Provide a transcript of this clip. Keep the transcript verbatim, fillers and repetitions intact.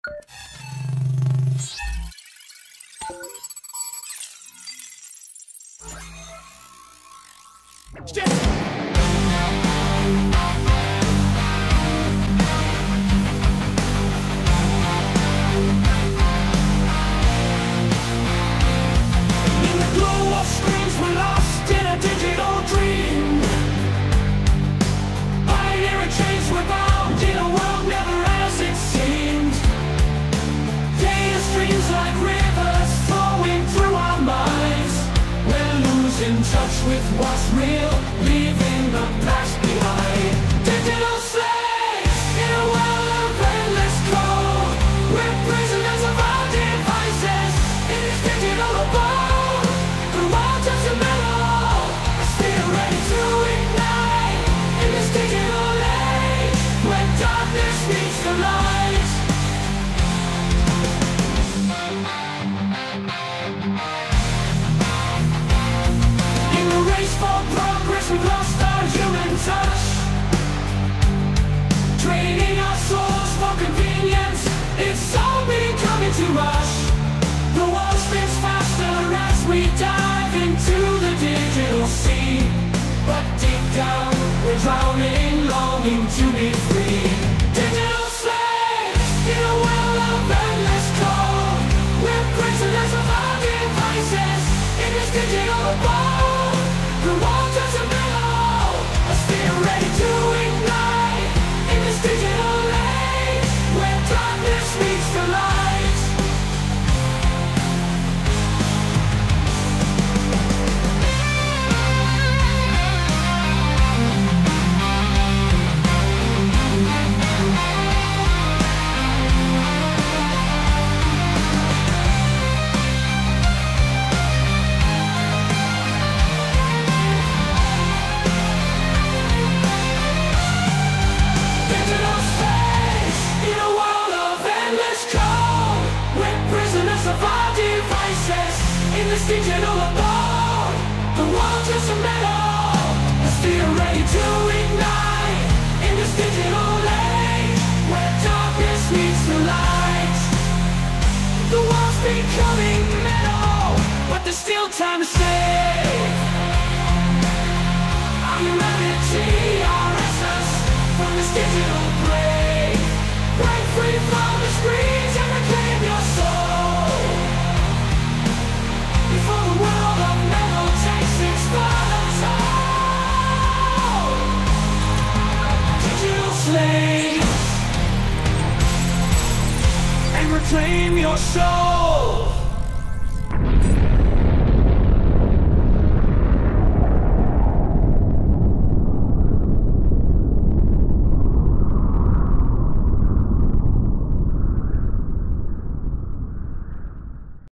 Touch with what's real, leaving the past behind. Digital slaves in a world of endless code. We're prisoners of our devices in this digital abode. The world turns to metal, still ready to ignite. In this digital age, when darkness meets the light. For progress we've lost our human touch, trading our souls for convenience. It's all becoming too much. The world spins faster as we dive into the digital sea, but deep down we're drowning, longing to be free. Digital slaves in a world of endless code. We're prisoners of our devices in this digital abode. The world turns to metal, still ready to ignite. In this digital age, where darkness meets the light. In this digital abode, the world turns to metal, still ready to ignite. In this digital age, where darkness meets the light. The world's becoming metal, but there's still time to save. Our humanity, our essence, from this digital grave. Break free from the screens and reclaim your soul. Before the world of metal takes its final toll. Digital slaves, and reclaim your soul.